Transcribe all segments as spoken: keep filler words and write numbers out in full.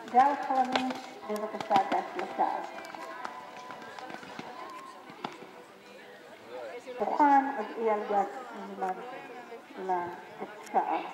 גל חלמיש, בבקשה, גש לשער. מוכן, אז אייל גש מזמן לשער.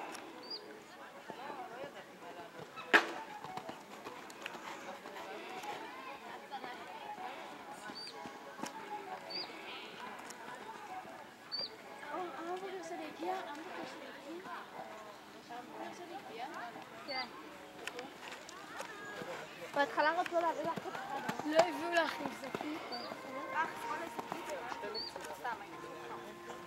בהתחלה רצו להביא לך את אחד. לא הביאו לך עם זקית. אה, חסכון לזקית? סתם, הייתי חסכון.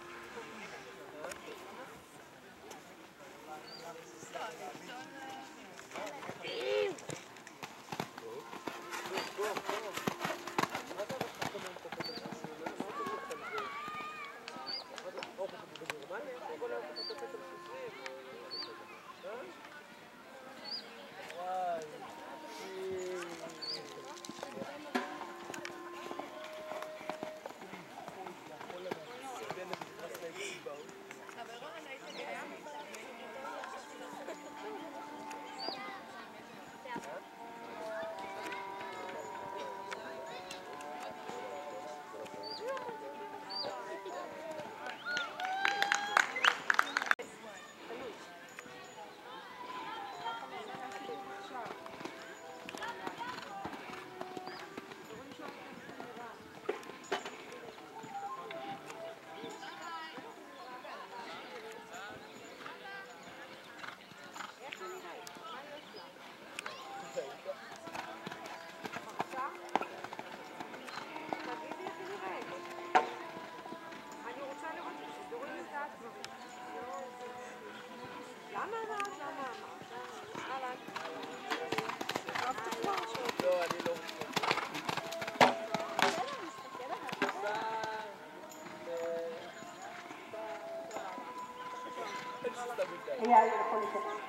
אייל יכול לקרוא.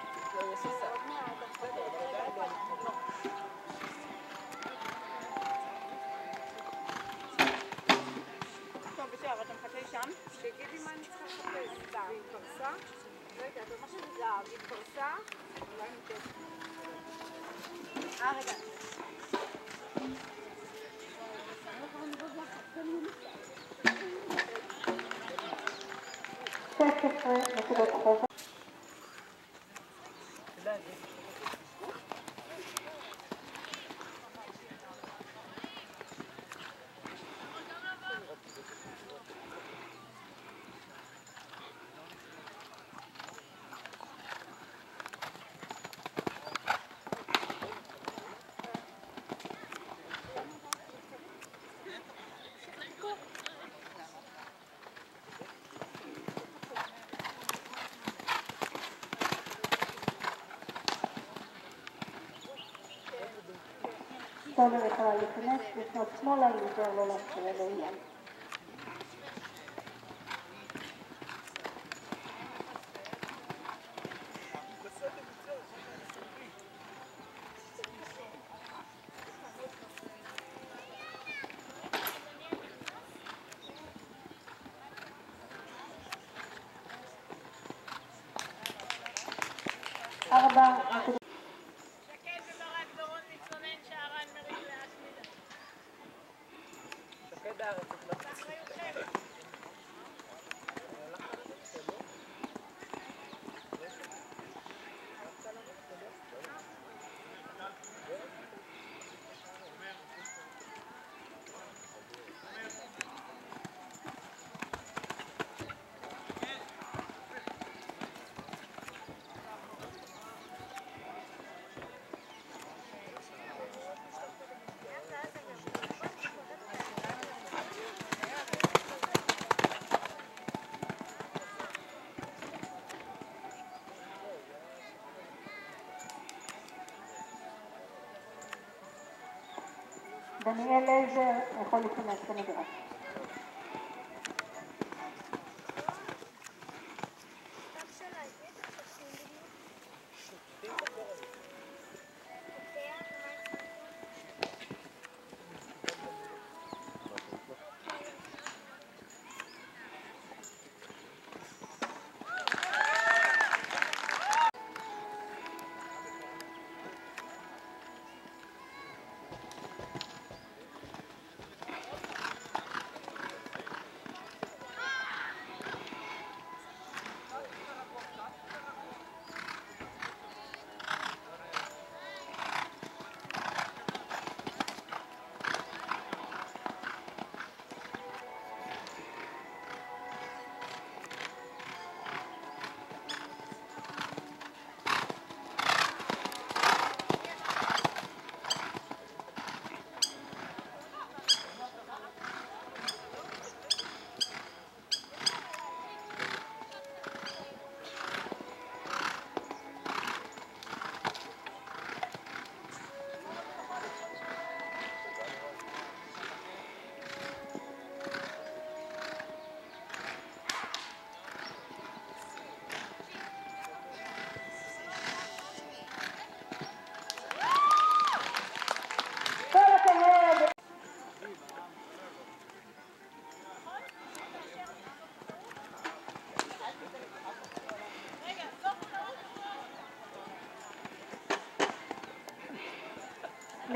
טוב, בסדר, אתה מחכה שם? תגידי מה אני צריכה לחפש. והיא פרסה? רגע, אתה אומר שזה זהב, היא פרסה? אולי נתת. אה, רגע. שש עשרה נקודות חובה. סולר יכולה להיכנס, לפנות שמאלה, יותר לא להפריע לאייל. ארבע נקודות. דניאל לייזר יכול להיכנס למגרש.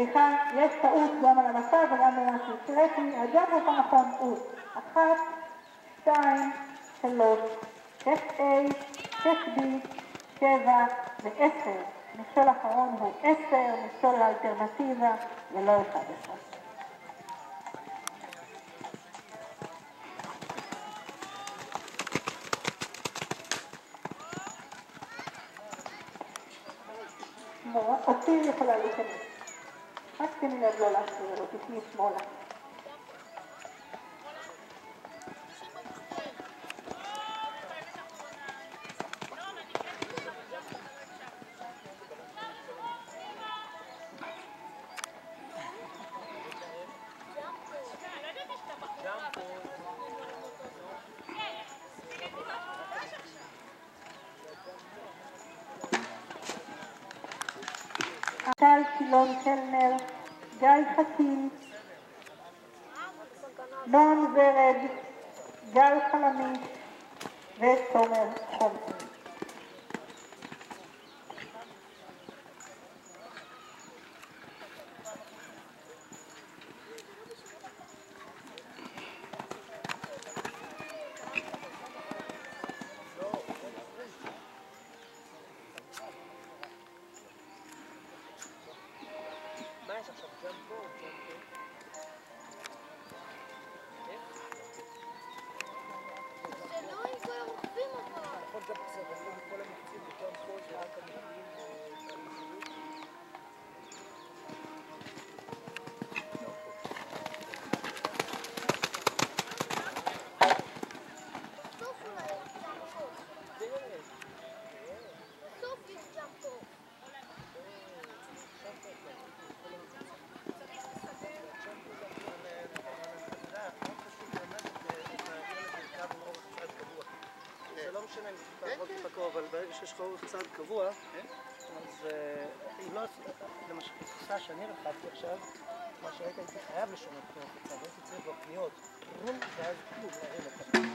סליחה, יש טעות גם על המסע וגם במה שהקראתי, הג'אמפ הוא נכון הוא אחת, שתיים, שלוש, שש A, שש B, שבע ועשר. מכשול האחרון הוא עשר, מכשול האלטרנטיבה ולא אחד אחד. אותי יכולה להיכנס. רק תני לב לא להשאיר לו, תשמי שמאלה. טל קילון קלנר, גיא חכים, נועם ורד, גל חלמיש ותומר חומסון. אבל ברגע שיש לך אורך צעד קבוע, אז אם לא, למשל, בתפיסה שאני רחבתי עכשיו, מה שהייתי הייתי חייב לשנות את אורך הצעד, הייתי צריך בפניות, ואז כלום, להרים את